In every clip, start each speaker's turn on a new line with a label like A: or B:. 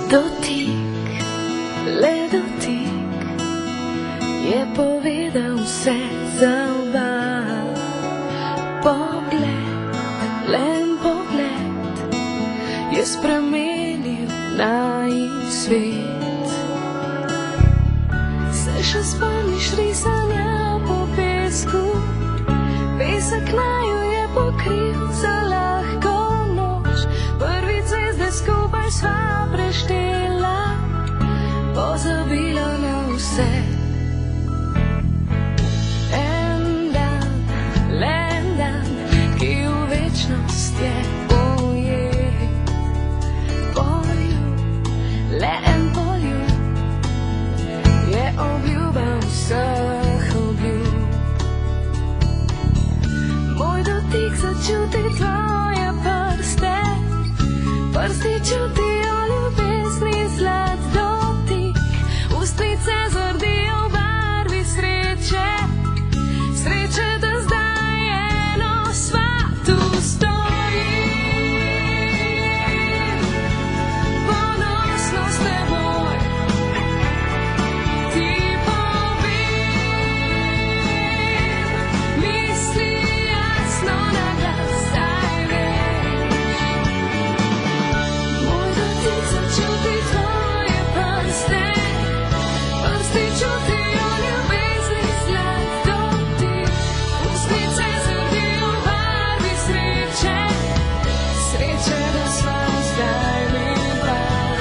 A: Dotik, le dotik je povedal vse za oba. Pogled, len pogled je spremenil najin svet. Se še spomniš risanja po pesku? Pesek naju je pokril za lahko noč. Prvi zvezde skupaj sva preštela, pozabila na vse. En dan, le en dan, ki v večnost je ujet. Poljub, le en poljub je obljuba vseh obljub. Moj dotik začuti tvoje prste, prsti čutijo ljubezni zlat dotik. Ustnice zardijo v barvi sreče, sreče, da zdaj eno sva tu stojim. Ponosno s teboj ti povem, misli jasno na glas, saj veš. Moj dotik začuti tvoje prste, prsti čutijo ljubezni zlat dotik. Ustnice zardijo v barvi sreče, sreče, da sva zdaj midva.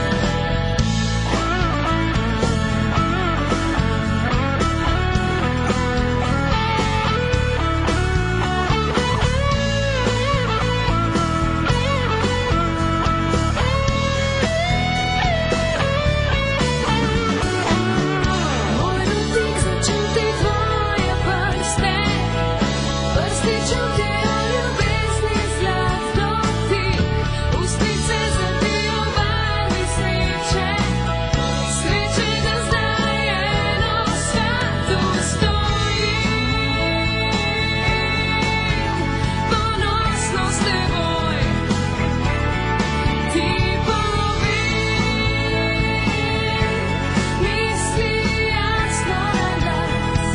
A: Moj dotik začuti tvoje prste, prsti čutijo ljubezni zlat dotik. Ustnice zardijo v barvi sreče, sreče, da zdaj eno sva tu stojim. Ponosno s teboj ti povem, misli jasno na glas.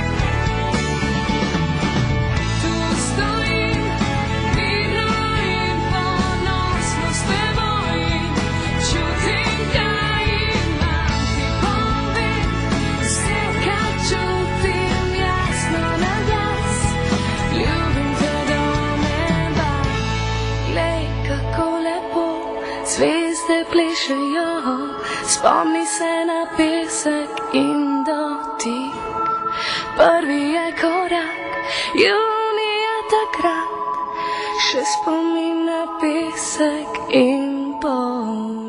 A: Tu stojim, mirno in ponosno s teboj in čutim, kaj imam ti povem. Vse, kar čutim jasno na glas, ljubim te do neba. Glej, kako lepo zvezde plešejo, spomni se na pesek in dotik. Prvi je korak, junija takrat, še spomin na pesek in poljub.